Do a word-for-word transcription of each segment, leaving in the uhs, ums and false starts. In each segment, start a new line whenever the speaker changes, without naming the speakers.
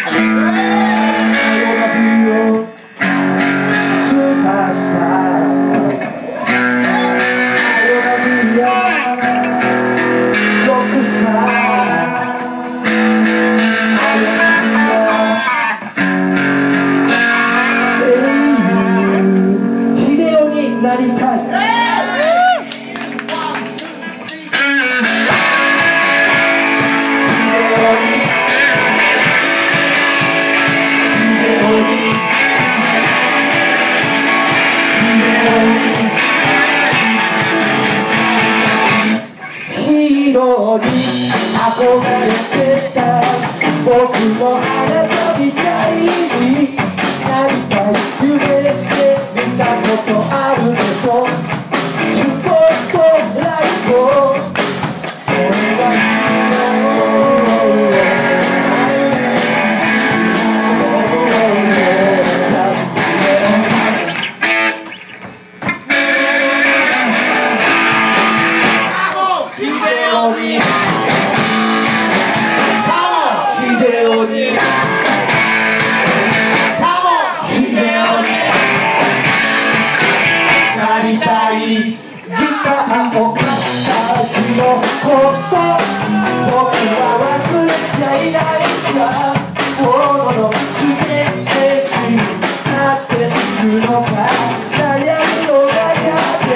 なりたい。ヒーローに憧れてた僕もあなたみたいになりたい。夢で見たことあるでしょ。スポットライトそれがギターを買った日のこと僕は忘れちゃいないさ。心のつけてになっているのか悩みの中で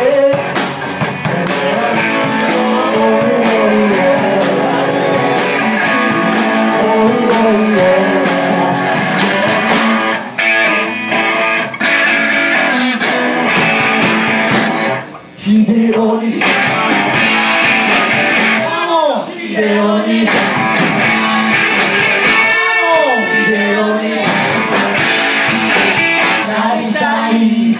ヒデオにヒデオにヒデオになりたい。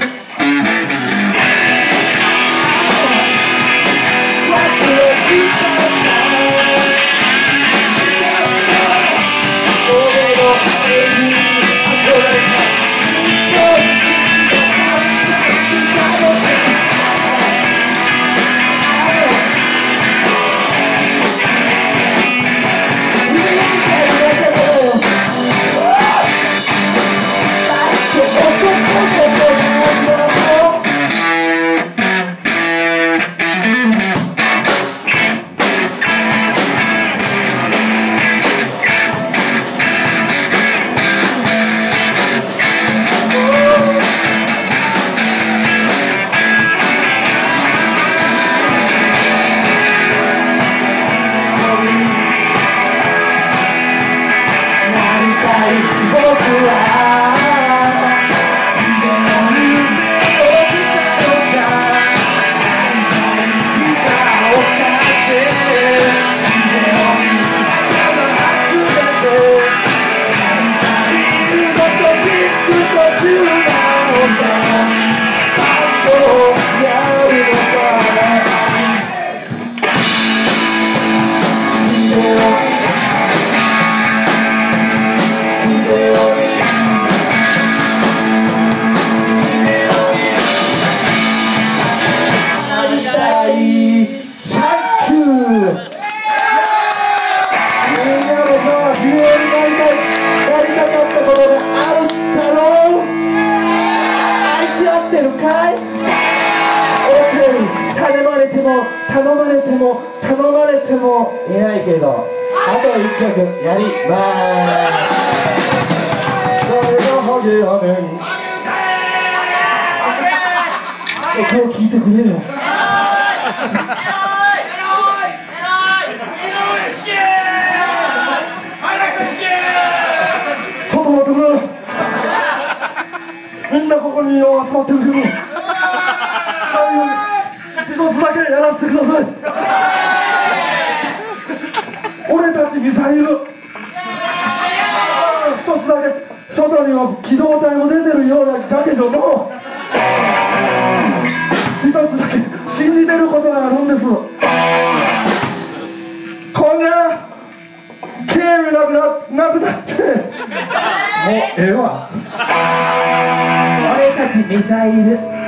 頼まれても頼まれてもいないけど、あといっきょくやりまーす。これのホゲはねん今日聞いてくれよ。ちょっと待ってくれ。みんなここに集まってるけど最後に一つだけやらせてください。俺たちミサイル一つだけ外には機動隊も出てるようなだけども一つだけ信じてることがあるんです。こんな警備なくな、なくなってもうええわ。俺たちミサイル